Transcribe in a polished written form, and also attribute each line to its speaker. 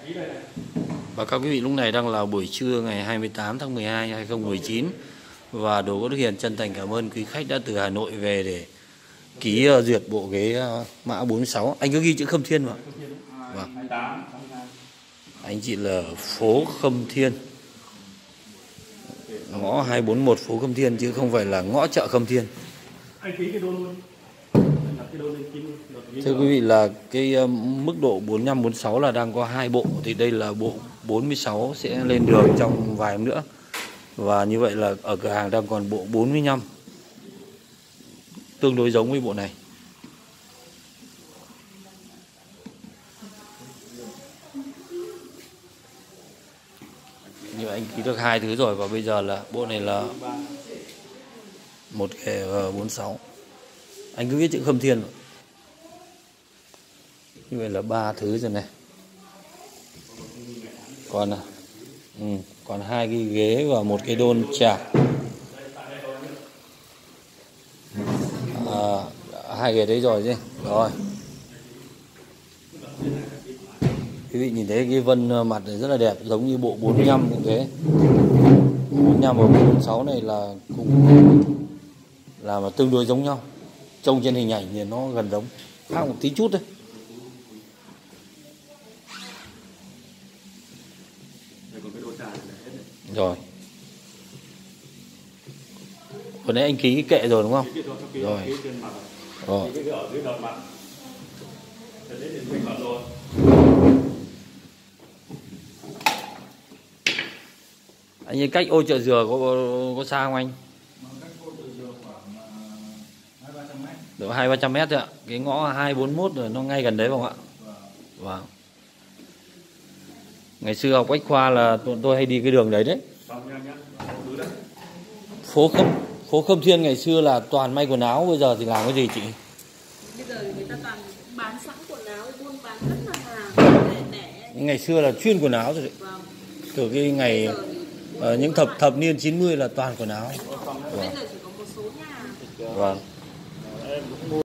Speaker 1: Và các quý vị, lúc này đang là buổi trưa ngày 28 tháng 12 2019 và Đồ Gỗ Đức Hiền chân thành cảm ơn quý khách đã từ Hà Nội về để ký duyệt bộ ghế mã 46. Anh có ghi chữ Khâm Thiên mà. Vâng. Anh chị là phố Khâm Thiên, ngõ 241 phố Khâm Thiên chứ không phải là ngõ chợ Khâm Thiên.
Speaker 2: Anh ký cái đô luôn.
Speaker 1: Thưa quý vị, là cái mức độ 45 46 là đang có 2 bộ, thì đây là bộ 46 sẽ lên đường trong vài hôm nữa. Và như vậy là ở cửa hàng đang còn bộ 45 tương đối giống với bộ này. Như anh ký được 2 thứ rồi, và bây giờ là bộ này là một ghế 46. Anh cứ viết chữ Khâm Thiên. Như vậy là 3 thứ rồi này. Còn 2 cái ghế và một cái đôn trà. 2 ghế đấy rồi chứ. Rồi. Quý vị nhìn thấy cái vân mặt này rất là đẹp, giống như bộ 45 cũng thế. 45 và 46 này là cũng là mà tương đối giống nhau. Trông trên hình ảnh thì nó gần giống, khác một tí chút thôi. Rồi. Vừa nãy anh ký cái kệ rồi đúng không? Rồi. Rồi. Anh ấy cách ô Chợ Dừa có xa không anh? Độ 200-300 mét thôi ạ. Cái ngõ 241 rồi, nó ngay gần đấy không ạ? Vâng. Ngày xưa học Bách Khoa là tôi hay đi cái đường đấy đấy. Phố Khâm Thiên ngày xưa là toàn may quần áo, bây giờ thì làm cái gì chị?
Speaker 3: Bây giờ thì người ta toàn bán sẵn quần áo, buôn bán rất là hàng lẻ.
Speaker 1: Ngày xưa là chuyên quần áo rồi đấy.
Speaker 3: Vâng.
Speaker 1: Từ cái ngày những thập niên 90 là toàn quần áo.
Speaker 3: Bây giờ chỉ có một số nhà.
Speaker 1: Vâng.